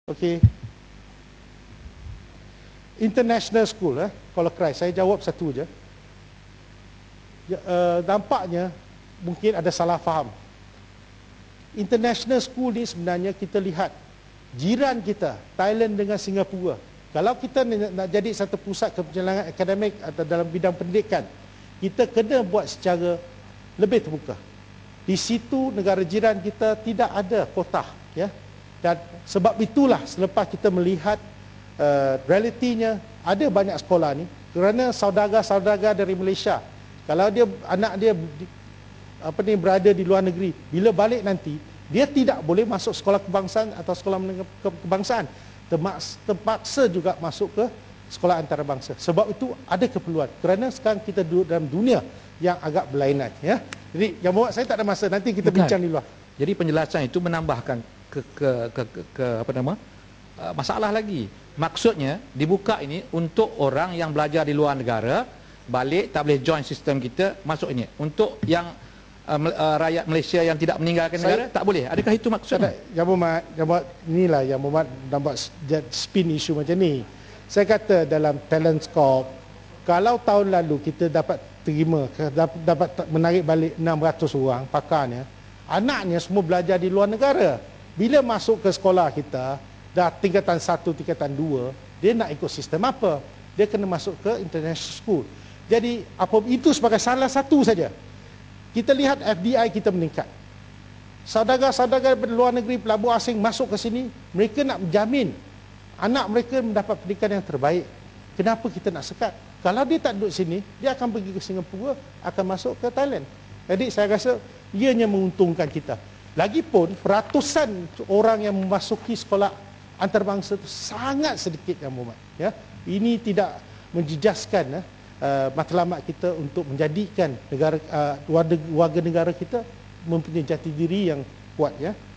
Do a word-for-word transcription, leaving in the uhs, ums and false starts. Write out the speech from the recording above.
Okey. International school, eh, kalau cry, saya jawab satu je. Ya, uh, nampaknya mungkin ada salah faham. International school ni sebenarnya kita lihat jiran kita, Thailand dengan Singapura. Kalau kita nak jadi satu pusat kepenjangan akademik atau dalam bidang pendidikan, kita kena buat secara lebih terbuka. Di situ negara jiran kita tidak ada kota, ya. Dan sebab itulah selepas kita melihat uh, realitinya, ada banyak sekolah ni kerana saudagar-saudagar dari Malaysia, kalau dia anak dia apa ni berada di luar negeri, bila balik nanti dia tidak boleh masuk sekolah kebangsaan atau sekolah menengah kebangsaan, terpaksa, terpaksa juga masuk ke sekolah antarabangsa. Sebab itu ada keperluan, kerana sekarang kita duduk dalam dunia yang agak berlainan, ya. Jadi yang buat saya tak ada masa, nanti kita Bukan. bincang di luar. Jadi penjelasan itu menambahkan ke ke ke, ke, ke apa nama uh, masalah lagi. Maksudnya dibuka ini untuk orang yang belajar di luar negara, balik tak boleh join sistem kita, masuk ini. Untuk yang uh, uh, rakyat Malaysia yang tidak meninggalkan Saya, negara, tak boleh. Adakah itu maksudnya? Yang Muhammad, yang Muhammad inilah yang Muhammad nampak spin isu macam ni. Saya kata dalam talent scope, kalau tahun lalu kita dapat terima, dapat, dapat menarik balik enam ratus orang pakarnya, anaknya semua belajar di luar negara. Bila masuk ke sekolah kita, dah tingkatan satu, tingkatan dua, dia nak ikut sistem apa? Dia kena masuk ke international school. Jadi, apa itu sebagai salah satu saja. Kita lihat F D I kita meningkat. Saudagar-saudagar dari luar negeri, pelabur asing masuk ke sini, mereka nak menjamin anak mereka mendapat pendidikan yang terbaik. Kenapa kita nak sekat? Kalau dia tak duduk sini, dia akan pergi ke Singapura, akan masuk ke Thailand. Jadi saya rasa ianya menguntungkan kita. Lagipun peratusan orang yang memasuki sekolah antarabangsa itu sangat sedikit, yang Muhammad, ya. Ini tidak menjejaskan uh, matlamat kita untuk menjadikan negara uh, warga, warga negara kita mempunyai jati diri yang kuat, ya.